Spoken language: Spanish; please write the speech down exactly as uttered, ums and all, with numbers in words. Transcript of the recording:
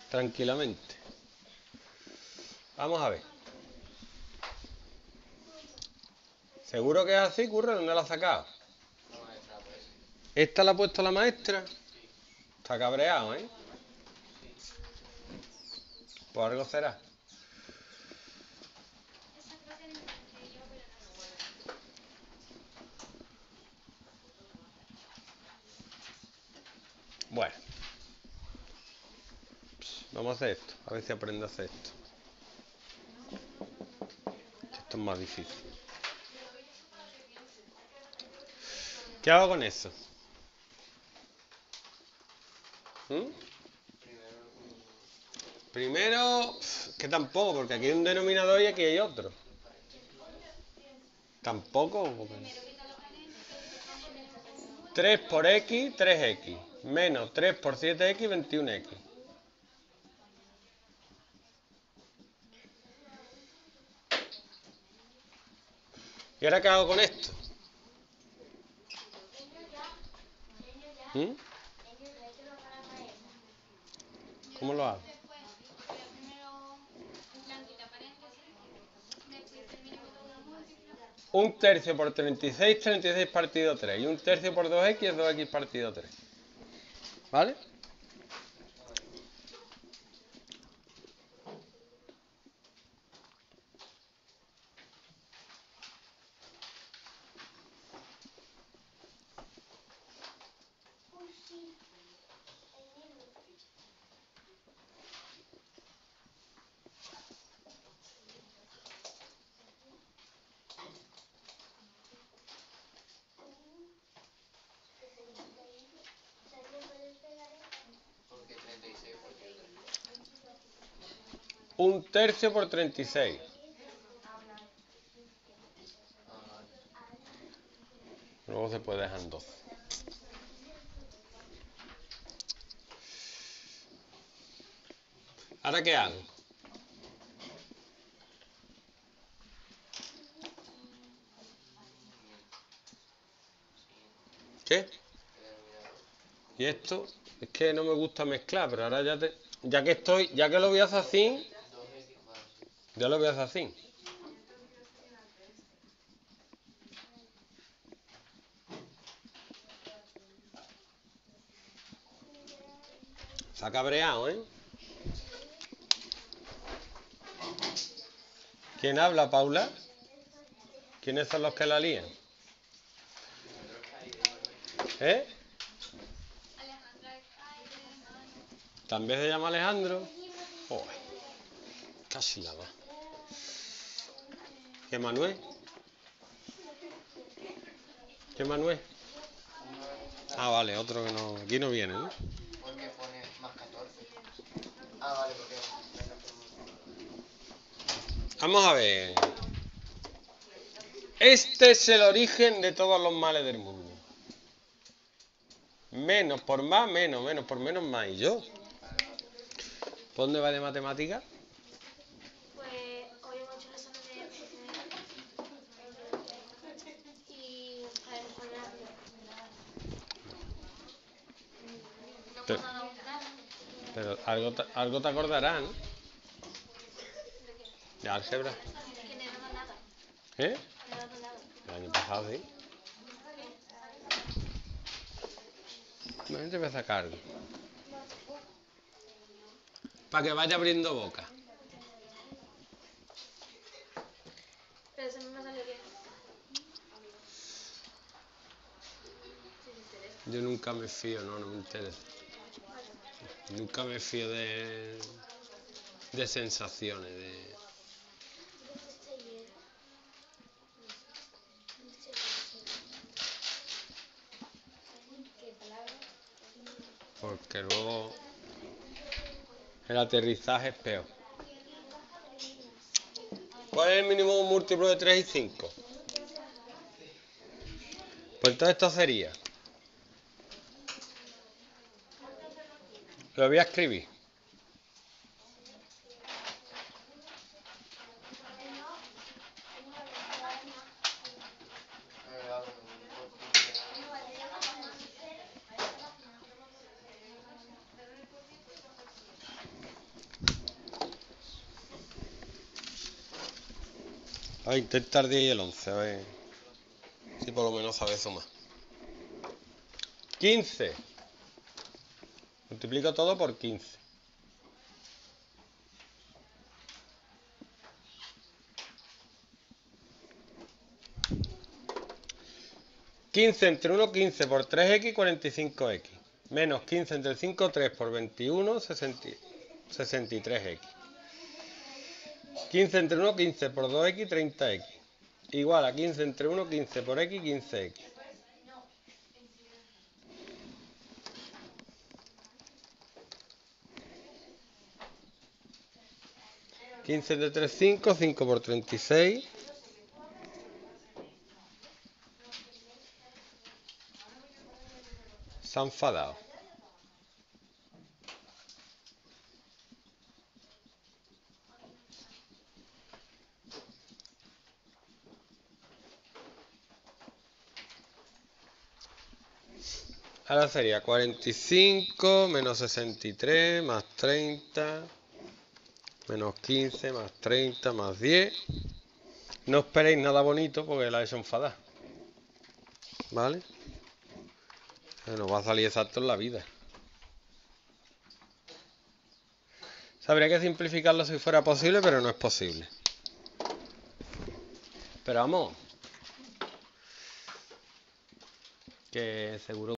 tranquilamente. Vamos a ver. ¿Seguro que es así, Curro? ¿Dónde la has sacado? ¿Esta la ha puesto la maestra? Está cabreado, ¿eh? Pues algo será. Bueno. Vamos a hacer esto. A ver si aprendo a hacer esto. Esto es más difícil. ¿Qué hago con eso? ¿Mm? Primero, que tampoco, porque aquí hay un denominador y aquí hay otro. Tampoco. tres por x, tres x. Menos tres por siete x, veintiuno x. ¿Y ahora qué hago con esto? ¿Mm? ¿Cómo lo hago? Un tercio por treinta y seis, treinta y seis partido tres. Y un tercio por dos x es dos x partido tres. ¿Vale? Un tercio por treinta y seis. Luego se puede dejar en doce. ¿Ahora qué hago? ¿Qué? Y esto, es que no me gusta mezclar, pero ahora ya te, ya que estoy, ya que lo voy a hacer así, ya lo voy a hacer así. Se ha cabreado, ¿eh? ¿Quién habla, Paula? ¿Quiénes son los que la lían? ¿Eh? ¿También se llama Alejandro? Oh, casi la va. ¿Qué Manuel? ¿Qué Manuel? Ah, vale, otro que no. Aquí no viene, ¿no? Porque pone más catorce. Ah, vale, porque. Vamos a ver. Este es el origen de todos los males del mundo. Menos por más, menos, menos por menos, más. ¿Y yo? ¿Por dónde va de matemáticas? Pues hoy hemos hecho el examen de y para responder rápido. No Pero, hemos dado un plan. pero algo, te, algo te acordarás, ¿no? ¿De qué? De álgebra. Que no he dado nada. ¿Eh? No he dado nada. El año pasado, sí. Bueno, te voy a sacar algo. Para que vaya abriendo boca. Pero eso no me salió bien. Yo nunca me fío, no, no me interesa. Nunca me fío de, de sensaciones, de... Porque luego el aterrizaje es peor. ¿Cuál es el mínimo múltiplo de tres y cinco? Pues entonces esto sería... Lo voy a escribir. A ver, intenta el diez y el once, a ver si por lo menos sabes sumar. quince. Multiplico todo por quince. quince entre uno, quince por tres equis, cuarenta y cinco equis. Menos quince entre cinco, tres por veintiuno, sesenta y tres equis. quince entre uno, quince por dos equis, treinta equis. Igual a quince entre uno, quince por equis, quince equis. quince entre tres, cinco, cinco por treinta y seis. Se ha enfadado. Ahora sería cuarenta y cinco menos sesenta y tres más treinta menos quince más treinta más diez. No esperéis nada bonito porque la he hecho enfadar. ¿Vale? Nos va a salir exacto en la vida. Habría que simplificarlo si fuera posible, pero no es posible. Pero vamos, que seguro